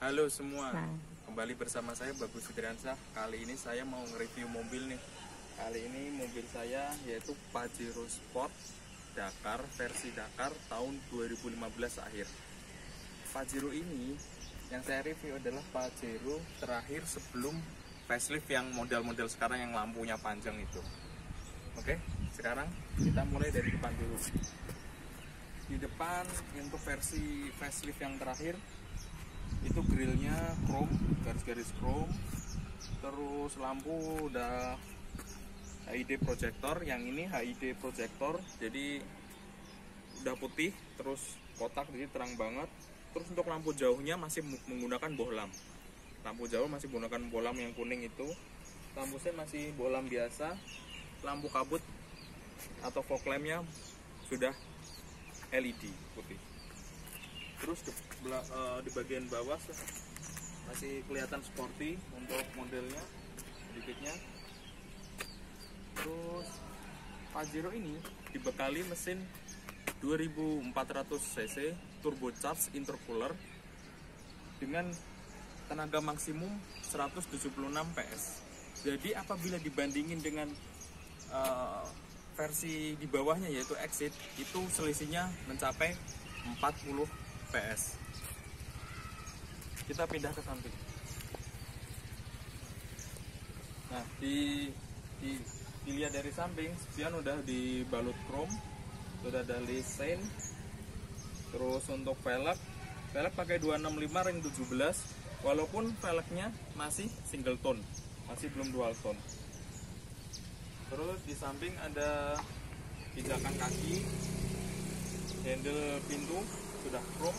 Halo semua, kembali bersama saya Bagus Fitriansyah. Kali ini saya mau nge-review mobil nih. Kali ini mobil saya yaitu Pajero Sport Dakar versi Dakar tahun 2015 akhir. Pajero ini yang saya review adalah Pajero terakhir sebelum facelift yang model-model sekarang yang lampunya panjang itu. Oke, sekarang kita mulai dari depan dulu. Di depan untuk versi facelift yang terakhir itu grillnya chrome, garis-garis chrome, terus lampu udah HID projector. Yang ini HID projector, jadi udah putih, terus kotak, jadi terang banget. Terus untuk lampu jauhnya masih menggunakan bohlam. Lampu jauh masih menggunakan bohlam yang kuning itu. Lampu sen masih bohlam biasa. Lampu kabut atau fog lampnya sudah LED putih. Terus di bagian bawah masih kelihatan sporty untuk modelnya sedikitnya. Terus Pajero ini dibekali mesin 2400 cc turbocharged intercooler dengan tenaga maksimum 176 PS. Jadi apabila dibandingin dengan versi di bawahnya yaitu Exit, itu selisihnya mencapai 40 PS. Kita pindah ke samping. Nah, dilihat dari samping, spion udah dibalut chrome, sudah ada lisen. Terus untuk velg pakai 265 ring 17, walaupun velgnya masih single tone, masih belum dual tone. Terus di samping ada pijakan kaki, handle pintu sudah chrome,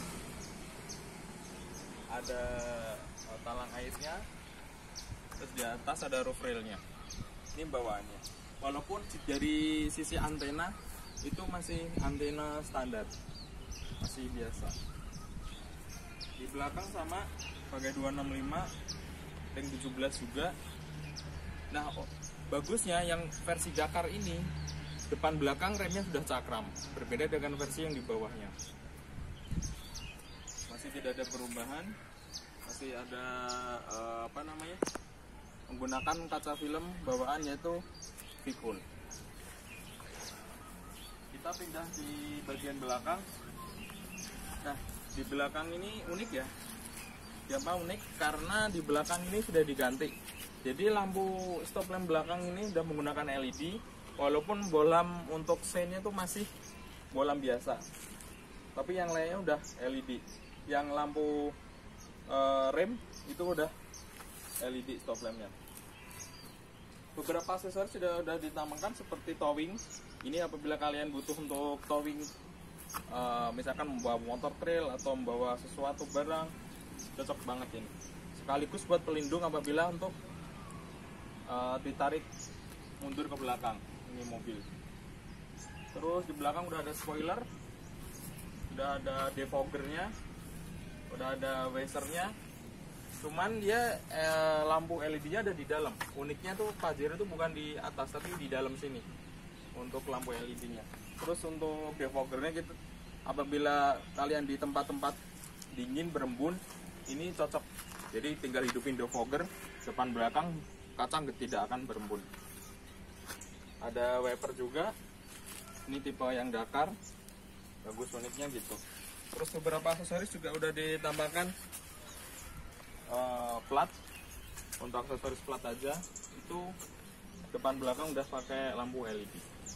ada talang airnya, terus di atas ada roof railnya. Ini bawaannya. Walaupun dari sisi antena itu masih antena standar, masih biasa. Di belakang sama pakai 265 ring 17 juga. Nah, bagusnya yang versi Dakar ini depan belakang remnya sudah cakram, berbeda dengan versi yang di bawahnya. Masih tidak ada perubahan, masih ada menggunakan kaca film bawaan yaitu Vicul. Kita pindah di bagian belakang. Nah, di belakang ini unik ya. Kenapa unik? Karena di belakang ini sudah diganti. Jadi lampu stop lamp belakang ini sudah menggunakan LED, walaupun bohlam untuk sennya itu masih bohlam biasa. Tapi yang lainnya udah LED. Yang lampu rem itu udah LED stop lampnya. Beberapa aksesoris sudah ditambahkan seperti towing. Ini apabila kalian butuh untuk towing, misalkan membawa motor trail atau membawa sesuatu barang, cocok banget ini. Sekaligus buat pelindung apabila untuk ditarik mundur ke belakang ini mobil. Terus di belakang udah ada spoiler, udah ada defoggernya, udah ada visor-nya. Cuman dia lampu LED-nya ada di dalam. Uniknya tuh Pajero itu bukan di atas tapi di dalam sini untuk lampu LED-nya. Terus untuk defoggernya gitu, apabila kalian di tempat-tempat dingin berembun, ini cocok. Jadi tinggal hidupin defogger, depan belakang kaca tidak akan berembun. Ada wiper juga. Ini tipe yang Dakar. Bagus uniknya gitu. Terus beberapa aksesoris juga udah ditambahkan plat. Untuk aksesoris plat aja itu depan belakang udah pakai lampu LED.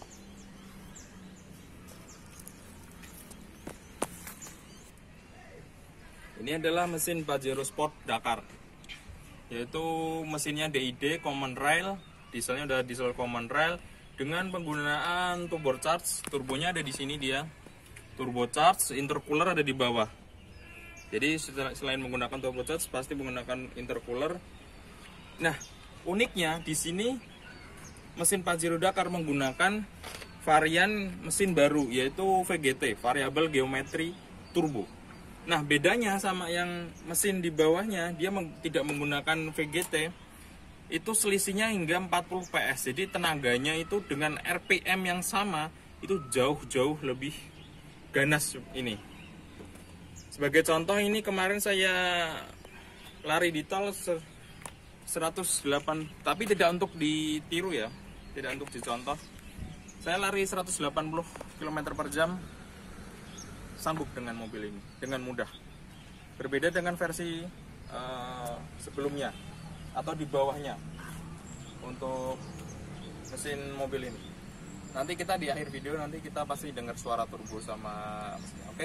Ini adalah mesin Pajero Sport Dakar, yaitu mesinnya DID Common Rail, dieselnya udah diesel Common Rail dengan penggunaan turbocharged. Turbonya ada di sini dia. Turbocharged, intercooler ada di bawah. Jadi selain menggunakan turbocharged pasti menggunakan intercooler. Nah, uniknya di sini mesin Pajero Dakar menggunakan varian mesin baru yaitu VGT, Variable Geometry Turbo. Nah, bedanya sama yang mesin di bawahnya, dia tidak menggunakan VGT. Itu selisihnya hingga 40 PS. Jadi tenaganya itu dengan RPM yang sama itu jauh-jauh lebih ganas ini. Sebagai contoh, ini kemarin saya lari di tol 108, tapi tidak untuk ditiru ya, tidak untuk dicontoh. Saya lari 180 km per jam sanggup dengan mobil ini dengan mudah. Berbeda dengan versi sebelumnya atau di bawahnya untuk mesin mobil ini. Nanti kita di akhir video nanti kita pasti dengar suara turbo sama mesinnya, oke?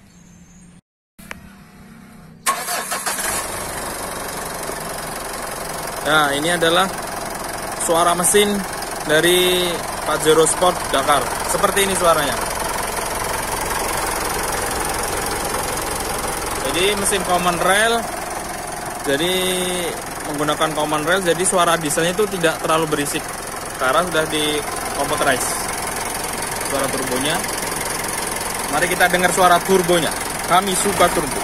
Nah, ini adalah suara mesin dari Pajero Sport Dakar. Seperti ini suaranya. Jadi mesin common rail, jadi menggunakan common rail, jadi suara dieselnya itu tidak terlalu berisik karena sudah di computerize suara turbonya. Mari kita dengar suara turbonya. Kami suka turbo.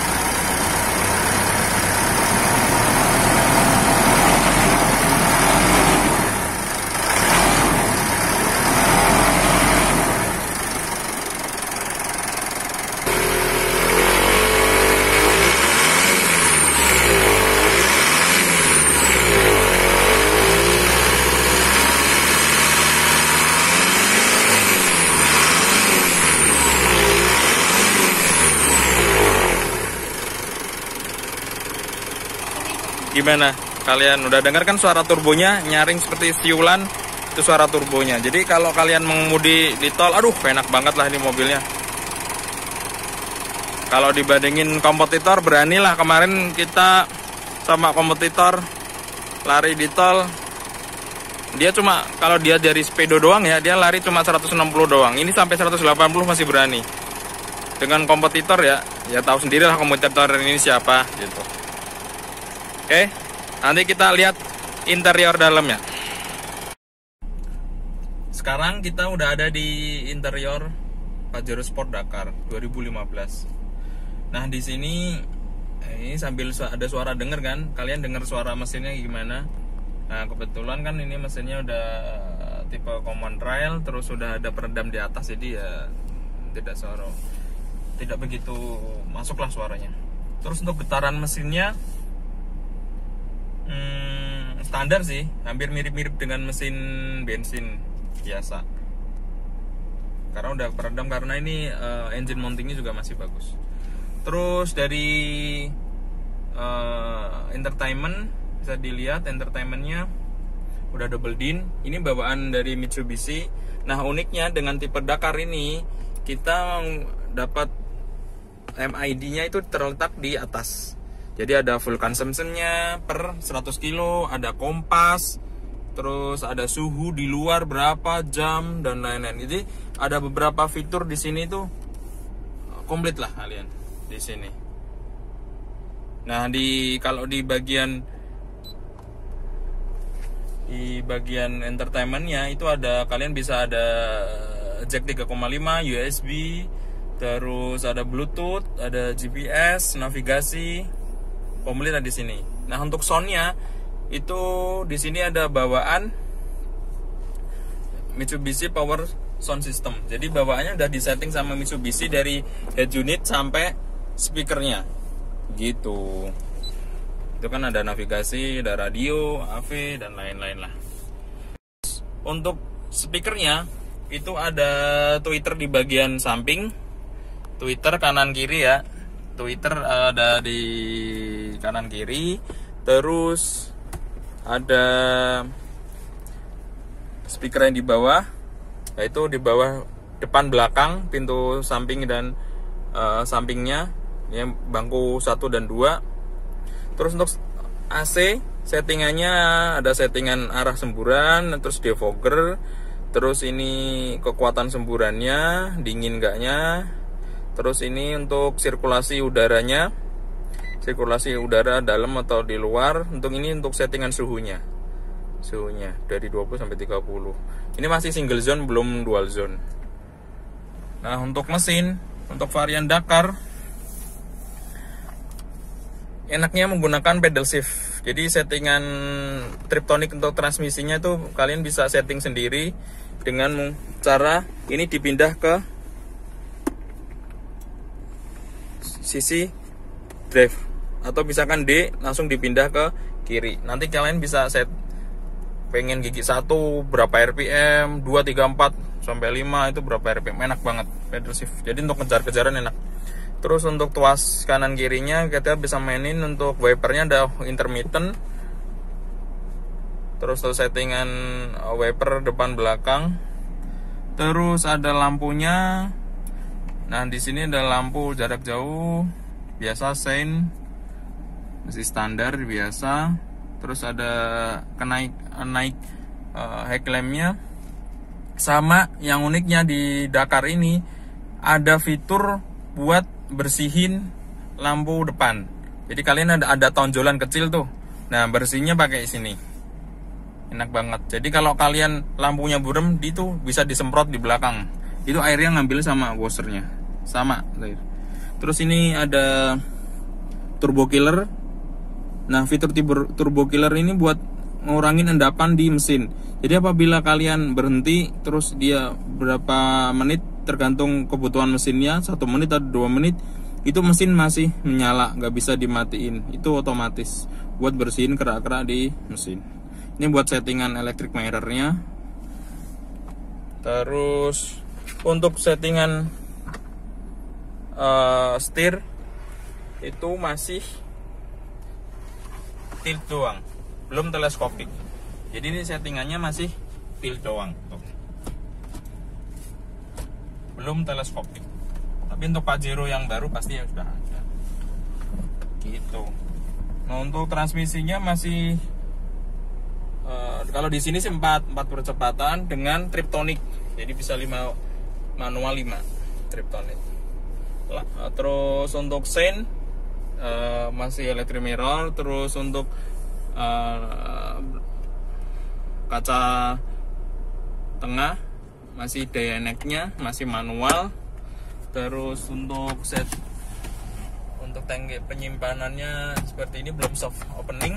Gimana? Kalian udah dengar kan suara turbonya nyaring seperti siulan? Itu suara turbonya. Jadi kalau kalian mengemudi di tol, aduh enak banget lah ini mobilnya. Kalau dibandingin kompetitor, beranilah. Kemarin kita sama kompetitor lari di tol, dia cuma, kalau dia dari speedo doang ya, dia lari cuma 160 doang. Ini sampai 180 masih berani. Dengan kompetitor ya tahu sendirilah kompetitor ini siapa gitu. Oke, nanti kita lihat interior dalamnya. Sekarang kita udah ada di interior Pajero Sport Dakar 2015. Nah, di sini ini sambil ada suara denger kan? Kalian dengar suara mesinnya gimana? Nah, kebetulan kan ini mesinnya udah tipe common rail, terus udah ada peredam di atas, jadi ya tidak begitu masuklah suaranya. Terus untuk getaran mesinnya standar sih, hampir mirip-mirip dengan mesin bensin biasa. Karena udah peredam, karena ini engine mountingnya juga masih bagus. Terus dari entertainment bisa dilihat, entertainmentnya udah double din. Ini bawaan dari Mitsubishi. Nah, uniknya dengan tipe Dakar ini kita dapat MID-nya itu terletak di atas. Jadi ada full consumption-nya per 100 kilo, ada kompas, terus ada suhu di luar berapa jam dan lain-lain. Jadi ada beberapa fitur di sini tuh komplit lah kalian di sini. Nah, kalau di bagian entertainment-nya itu ada, kalian bisa ada jack 3,5, USB, terus ada Bluetooth, ada GPS, navigasi. Komplit di sini. Nah, untuk soundnya itu di sini ada bawaan Mitsubishi Power Sound System. Jadi bawaannya udah disetting sama Mitsubishi dari head unit sampai speakernya, gitu. Itu kan ada navigasi, ada radio, AV dan lain-lain lah. Untuk speakernya itu ada tweeter di bagian samping, tweeter kanan kiri ya. Tweeter ada di kanan kiri, terus ada speaker yang di bawah, yaitu di bawah depan belakang, pintu samping dan sampingnya, ya, bangku 1 dan 2. Terus untuk AC settingannya ada settingan arah semburan, terus defogger, terus ini kekuatan semburannya, dingin enggaknya. Terus ini untuk sirkulasi udaranya, sirkulasi udara dalam atau di luar. Untuk ini untuk settingan suhunya dari 20 sampai 30. Ini masih single zone, belum dual zone. Nah, untuk mesin, untuk varian Dakar enaknya menggunakan pedal shift. Jadi settingan Triptonic untuk transmisinya itu kalian bisa setting sendiri dengan cara ini dipindah ke sisi drive atau misalkan D langsung dipindah ke kiri. Nanti kalian bisa set pengen gigi 1 berapa RPM, 2, 3, 4 sampai 5 itu berapa RPM, enak banget pedal shift. Jadi untuk kejar-kejaran enak. Terus untuk tuas kanan kirinya kita bisa mainin. Untuk wipernya ada intermittent. Terus settingan wiper depan belakang. Terus ada lampunya. Nah, di sini ada lampu jarak jauh biasa, sein masih standar biasa. Terus ada naik headlampnya. Sama yang uniknya di Dakar ini ada fitur buat bersihin lampu depan. Jadi kalian ada tonjolan kecil tuh. Nah, bersihnya pakai sini. Enak banget. Jadi kalau kalian lampunya burem, itu bisa disemprot di belakang. Itu airnya ngambil sama washernya. Sama. Terus ini ada turbo killer. Nah, fitur turbo killer ini buat ngurangin endapan di mesin. Jadi apabila kalian berhenti, terus dia berapa menit tergantung kebutuhan mesinnya, 1 menit atau 2 menit, itu mesin masih menyala, nggak bisa dimatiin. Itu otomatis buat bersihin kerak-kerak di mesin. Ini buat settingan electric mirrornya. Terus untuk settingan setir itu masih tilt doang, belum teleskopik. Jadi ini settingannya masih tilt doang tuh. Belum teleskopik. Tapi untuk Pajero yang baru pasti ya sudah ada. Gitu. Nah, untuk transmisinya masih kalau di sini sih 4 percepatan dengan triptonic. Jadi bisa 5 manual, 5 triptonic. Terus untuk sein masih electric mirror. Terus untuk kaca tengah masih Dayanec-nya, masih manual. Terus untuk tangki penyimpanannya seperti ini, belum soft opening.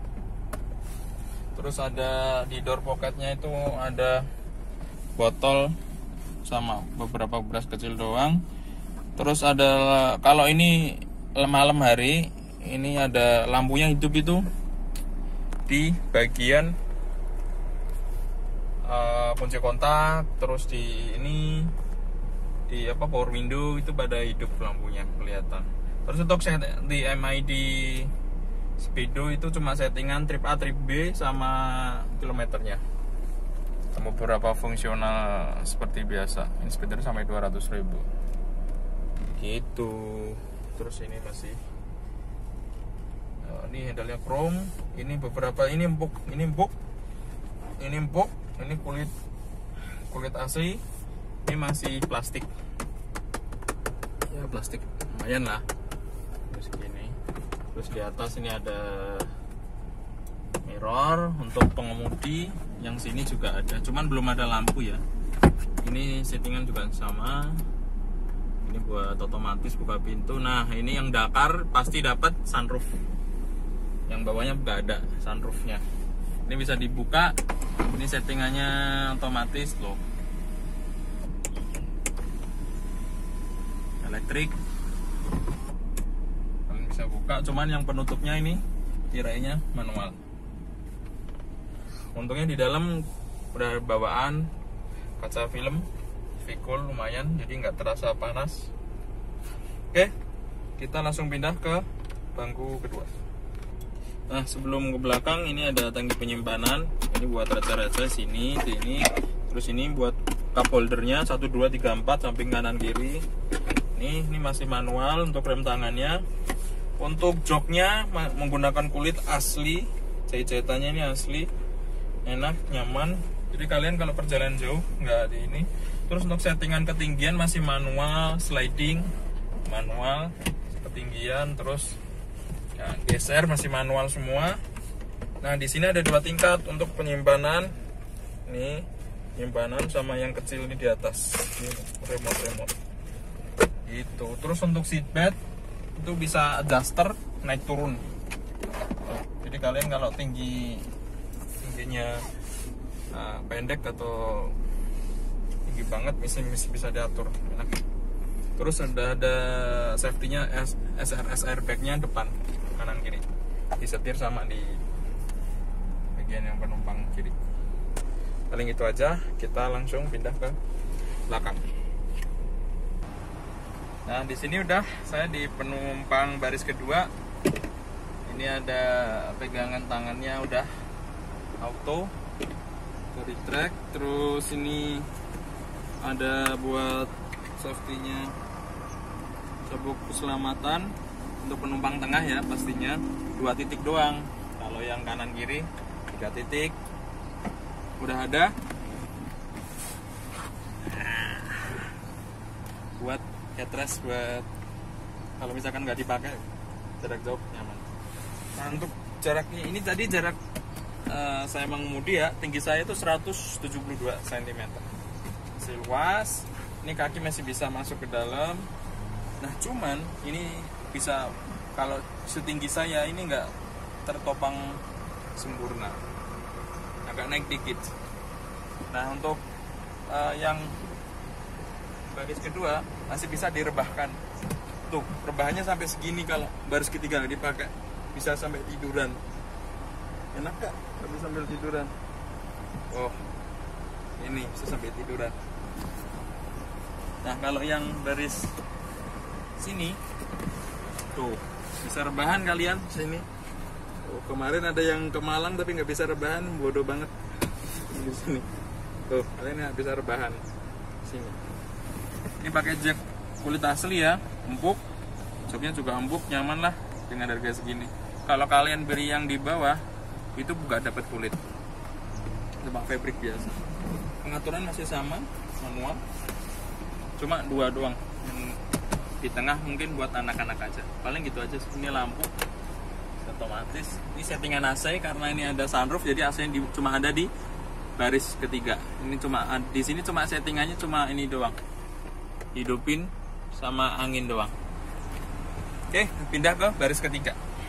Terus ada di door pocketnya itu ada botol sama beberapa beras kecil doang. Terus ada, kalau ini malam hari, ini ada lampunya hidup itu di bagian kunci kontak. Terus di power window itu pada hidup lampunya kelihatan. Terus untuk di MID Speedo itu cuma settingan trip A, trip B sama kilometernya. Sama beberapa fungsional seperti biasa. Ini speeder sampai 200.000. Gitu. Terus ini masih ini handle-nya chrome. Ini beberapa, ini empuk, ini kulit asli. Ini masih plastik. Ya plastik lumayan lah. Terus gini. Terus di atas ini ada mirror untuk pengemudi. Yang sini juga ada, cuman belum ada lampu ya. Ini settingan juga sama. Ini buat otomatis buka pintu. Nah, ini yang Dakar pasti dapat sunroof. Yang bawahnya nggak ada sunroofnya. Ini bisa dibuka. Ini settingannya otomatis loh. Elektrik. Kalian bisa buka. Cuman yang penutupnya ini tirainya manual. Untungnya di dalam udah bawaan kaca film Vicul lumayan, jadi nggak terasa panas. Oke, kita langsung pindah ke bangku kedua. Nah, sebelum ke belakang ini ada tangki penyimpanan. Ini buat receh-receh sini. Terus ini buat cup holdernya 1, 2, 3, 4 samping kanan kiri. Ini masih manual untuk rem tangannya. Untuk joknya menggunakan kulit asli, jahitannya ini asli, enak, nyaman. Jadi kalian kalau perjalanan jauh nggak di ini. Terus untuk settingan ketinggian masih manual, sliding manual, ketinggian, terus ya, geser masih manual semua. Nah, di sini ada 2 tingkat untuk penyimpanan. Ini penyimpanan sama yang kecil ini di atas. Ini remote. Gitu. Terus untuk seatbelt itu bisa adjuster naik turun. Jadi kalian kalau tingginya pendek atau tinggi banget masih bisa diatur, enak. Terus ada safety-nya, SRS airbag-nya depan kanan kiri, disetir sama di bagian yang penumpang kiri. Paling itu aja, kita langsung pindah ke belakang. Nah, di sini udah saya di penumpang baris kedua. Ini ada pegangan tangannya udah auto, retract, terus ini ada buat safety-nya, sabuk keselamatan untuk penumpang tengah ya, pastinya 2 titik doang. Kalau yang kanan kiri 3 titik udah ada. Buat headrest, buat kalau misalkan nggak dipakai jarak jauh nyaman. Nah, untuk jaraknya ini tadi jarak saya mengemudi ya, tinggi saya itu 172 cm. Masih luas. Ini kaki masih bisa masuk ke dalam. Nah, cuman ini bisa, kalau setinggi saya ini nggak tertopang sempurna, agak naik dikit. Nah, untuk yang baris kedua masih bisa direbahkan. Tuh, rebahannya sampai segini. Kalau baris ketiga nggak dipakai, bisa sampai tiduran. Enak gak? Tapi sambil tiduran. Oh, ini bisa sampai tiduran. Nah, kalau yang baris sini, tuh bisa rebahan kalian sini. Oh, kemarin ada yang ke Malang tapi nggak bisa rebahan, bodoh banget. Di sini. Tuh, kalian nggak bisa rebahan sini. Ini pakai jack kulit asli ya, empuk. Joknya juga empuk, nyaman lah dengan harga segini. Kalau kalian beli yang di bawah, itu nggak dapat kulit, cuma fabric biasa. Pengaturan masih sama, manual. Cuma 2 doang. Yang di tengah mungkin buat anak-anak aja. Paling gitu aja. Ini lampu otomatis. Ini settingan AC karena ini ada sunroof, jadi AC cuma ada di baris ketiga. Ini cuma di sini, cuma settingannya cuma ini doang. Hidupin sama angin doang. Oke, pindah ke baris ketiga.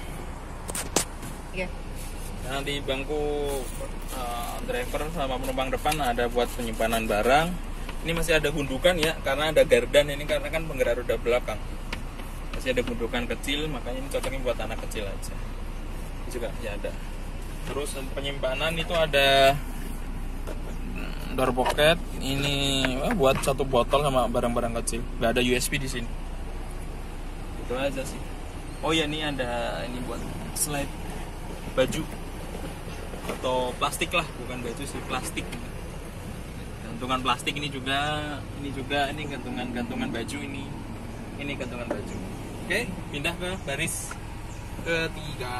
Iya. Nah, di bangku driver sama penumpang depan ada buat penyimpanan barang. Ini masih ada gundukan ya, karena ada gardan ini, karena kan penggerak roda belakang. Masih ada gundukan kecil, makanya ini cocoknya buat anak kecil aja. Ini juga ya ada. Terus penyimpanan itu ada door pocket, ini buat 1 botol sama barang-barang kecil. Nggak ada USB di sini. Itu aja sih. Oh ya, ini ada ini buat slide baju atau plastik lah, bukan baju sih, plastik. Gantungan plastik ini juga ini gantungan baju ini gantungan baju. Oke, pindah ke baris ketiga.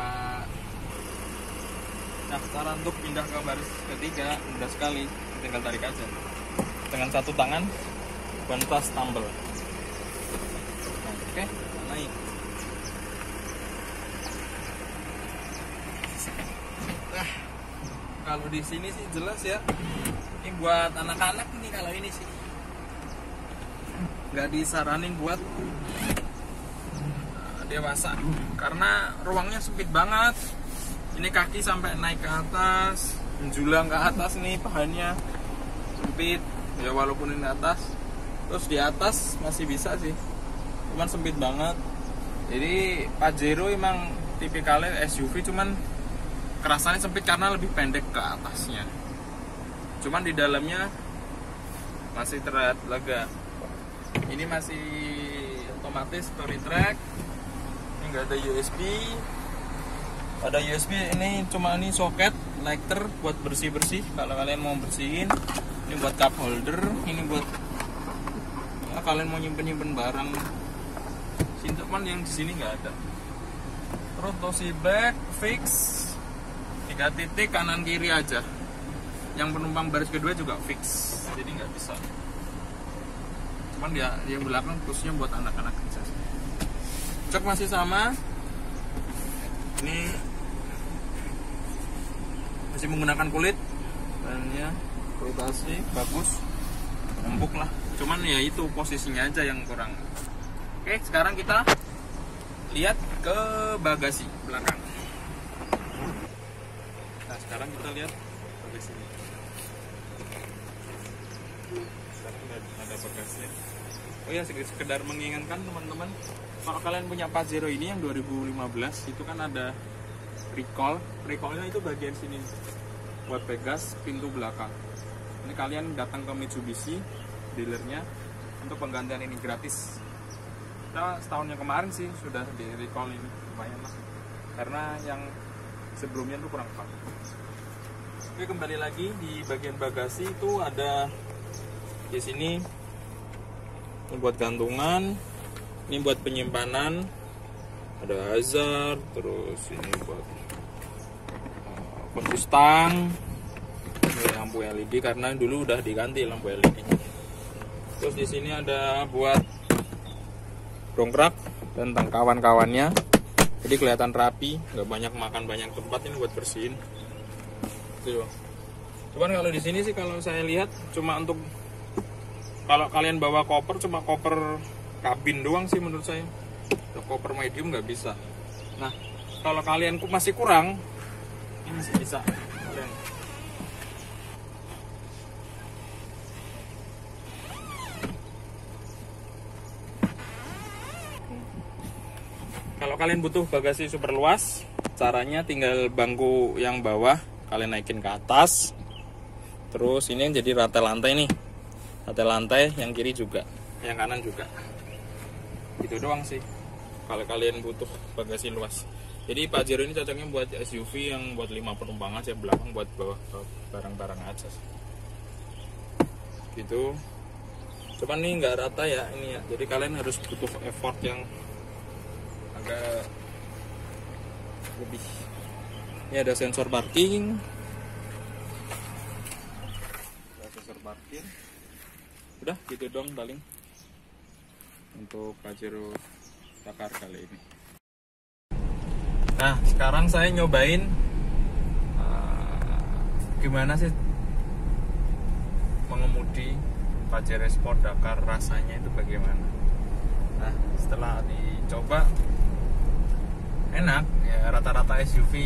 Nah, cara untuk pindah ke baris ketiga mudah sekali, tinggal tarik aja dengan 1 tangan, one plus tumble. Nah, oke, naik. Nah, kalau di sini sih jelas ya, ini buat anak-anak ini. Kalau ini sih nggak disaranin buat dewasa karena ruangnya sempit banget. Ini kaki sampai naik ke atas, menjulang ke atas nih, pahannya sempit ya, walaupun ini atas. Terus di atas masih bisa sih, cuman sempit banget. Jadi Pajero emang tipikalnya SUV, cuman kerasannya sempit karena lebih pendek ke atasnya. Cuman di dalamnya masih terlihat lega. Ini masih otomatis story track. Ini nggak ada USB. Ada USB ini, cuma ini soket lighter buat bersih-bersih kalau kalian mau bersihin. Ini buat cup holder, ini buat ya, kalian mau nyimpen barang. Cuman yang di sini nggak ada. Terus tosi black fix 3 titik kanan kiri aja. Yang penumpang baris kedua juga fix, jadi nggak bisa. Cuman dia yang belakang khususnya buat anak-anak aja. Cek masih sama. Ini masih menggunakan kulit, dan ya kulit asli bagus, empuk lah. Cuman ya itu posisinya aja yang kurang. Oke, sekarang kita lihat ke bagasi belakang. Nah, sekarang kita lihat bagasi ini. ada bagasinya. Oh ya, sekedar mengingatkan teman-teman, kalau kalian punya Pajero ini yang 2015 itu kan ada recallnya itu bagian sini buat pegas pintu belakang. Ini kalian datang ke Mitsubishi dealernya untuk penggantian ini gratis. Kita setahun yang kemarin sih sudah di recall ini, lumayan lah, karena yang sebelumnya tuh kurang pas. Oke, kembali lagi di bagian bagasi itu ada di sini ini buat gantungan, ini buat penyimpanan, ada hazard, terus ini buat kunci stang, ini lampu LED karena dulu udah diganti lampu LED. Terus di sini ada buat dongkrak dan kawan-kawannya, jadi kelihatan rapi, nggak banyak makan banyak tempat. Ini buat bersihin. Cuman kalau di sini sih kalau saya lihat cuma untuk kalau kalian bawa koper cuma koper kabin doang sih menurut saya. Untuk koper medium nggak bisa. Nah, kalau kalian masih kurang, ini masih bisa kalian. Kalau kalian butuh bagasi super luas, caranya tinggal bangku yang bawah kalian naikin ke atas. Terus ini jadi rantai lantai nih, rantai lantai yang kiri juga, yang kanan juga. Itu doang sih kalau kalian butuh bagasi luas. Jadi Pajero ini cocoknya buat SUV yang buat 5 penumpang aja, belakang buat bawa barang-barang aja gitu. Cuman ini nggak rata ya ini ya, jadi kalian harus butuh effort yang agak lebih. Ini ada sensor parking, udah gitu dong paling untuk Pajero Dakar kali ini. Nah, sekarang saya nyobain gimana sih mengemudi Pajero Sport Dakar, rasanya itu bagaimana. Nah, setelah dicoba enak ya, rata-rata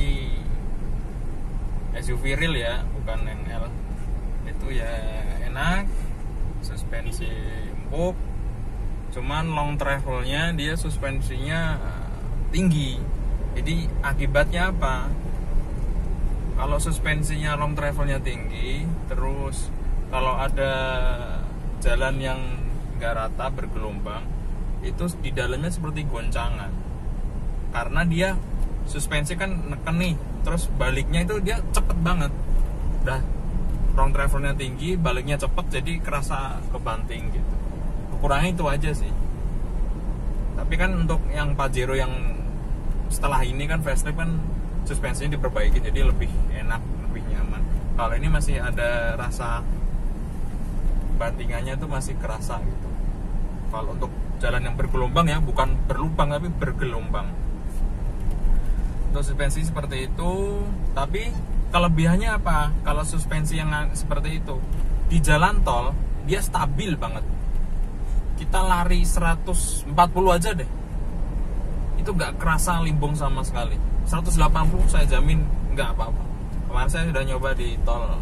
SUV real ya, bukan yang L, itu ya enak, suspensi empuk. Cuman long travelnya dia suspensinya tinggi. Jadi akibatnya apa? Kalau suspensinya long travelnya tinggi, terus kalau ada jalan yang nggak rata bergelombang, itu di dalamnya seperti goncangan. Karena dia suspensi kan neken nih, terus baliknya itu dia cepet banget. Udah long travelnya tinggi, baliknya cepet, jadi kerasa kebanting gitu. Kurangnya itu aja sih. Tapi kan untuk yang Pajero yang setelah ini kan facelift kan suspensinya diperbaiki, jadi lebih enak, lebih nyaman. Kalau ini masih ada rasa bantingannya tuh masih kerasa gitu. Kalau untuk jalan yang bergelombang ya, bukan berlubang tapi bergelombang. Untuk suspensi seperti itu, tapi kelebihannya apa? Kalau suspensi yang seperti itu di jalan tol dia stabil banget. Kita lari 140 aja deh, itu gak kerasa limbung sama sekali. 180 saya jamin gak apa-apa. Kemarin saya sudah nyoba di tol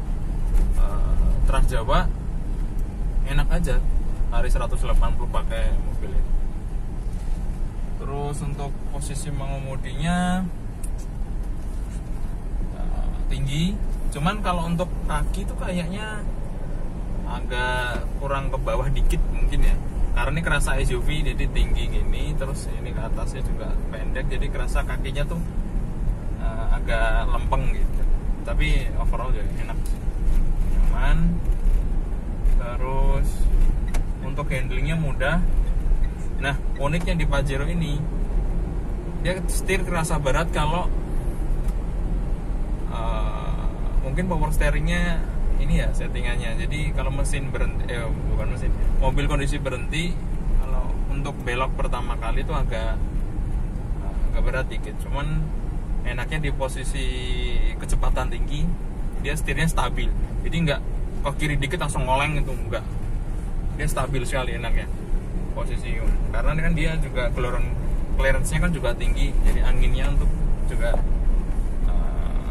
Trans Jawa, enak aja lari 180 pakai mobil ini. Terus untuk posisi mengemudinya tinggi, cuman kalau untuk kaki itu kayaknya agak kurang ke bawah dikit mungkin ya, karena ini kerasa SUV jadi tinggi gini, terus ini ke atasnya juga pendek, jadi kerasa kakinya tuh agak lempeng gitu. Tapi overall ya enak, nyaman. Terus untuk handlingnya mudah. Nah, uniknya di Pajero ini dia setir kerasa berat kalau mungkin power steeringnya ini ya settingannya. Jadi kalau mesin berhenti, bukan mesin, mobil kondisi berhenti, kalau untuk belok pertama kali itu agak berat dikit. Cuman enaknya di posisi kecepatan tinggi dia setirnya stabil. Jadi nggak ke kiri dikit langsung ngoleng, itu enggak. Dia stabil sekali enaknya posisi. Karena kan dia juga clearance-nya kan juga tinggi, jadi anginnya untuk juga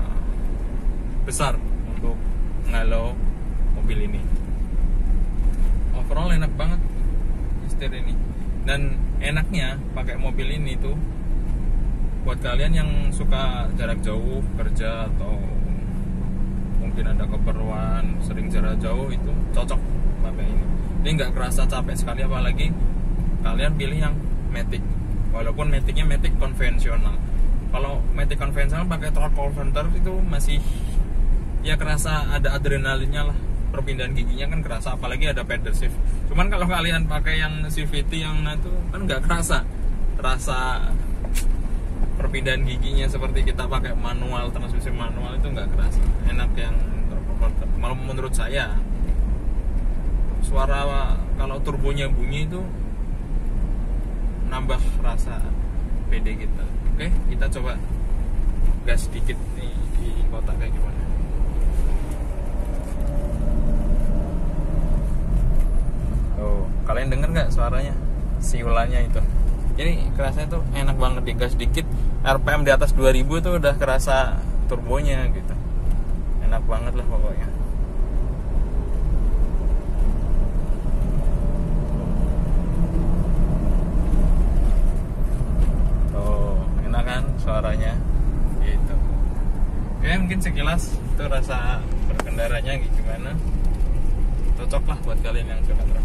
besar untuk ngalau mobil ini. overall enak banget setir ini. Dan enaknya pakai mobil ini tuh buat kalian yang suka jarak jauh kerja atau mungkin ada keperluan sering jarak jauh, itu cocok pakai ini. Ini nggak kerasa capek sekali, apalagi kalian pilih yang Matic. Walaupun Maticnya Matic konvensional. Kalau Matic konvensional pakai throttle converter itu masih ya kerasa ada adrenalinnya lah. Perpindahan giginya kan kerasa, apalagi ada pedal shift. Cuman kalau kalian pakai yang CVT yang itu kan nggak kerasa rasa perpindahan giginya seperti kita pakai manual, transmisi manual itu nggak kerasa. Enak yang converter. Malah menurut saya suara kalau turbonya bunyi itu nambah rasa PD kita. Oke, kita coba gas sedikit nih di kota kayak gimana. Oh, kalian denger nggak suaranya? Siulannya itu. Jadi kerasanya tuh enak banget, digas dikit RPM di atas 2000 itu udah kerasa turbonya gitu. Enak banget lah pokoknya. Oh, enak kan suaranya gitu. Oke, mungkin sekilas itu rasa berkendaranya gimana. Cocok lah buat kalian yang suka truk.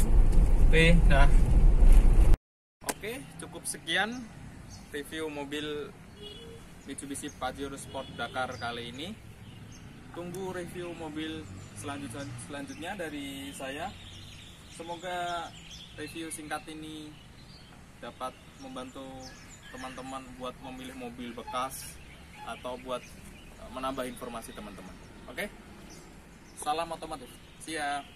Oke, cukup sekian review mobil Mitsubishi Pajero Sport Dakar kali ini. Tunggu review mobil selanjutnya dari saya. Semoga review singkat ini dapat membantu teman-teman buat memilih mobil bekas atau buat menambah informasi teman-teman. Oke? Salam otomotif. Siap.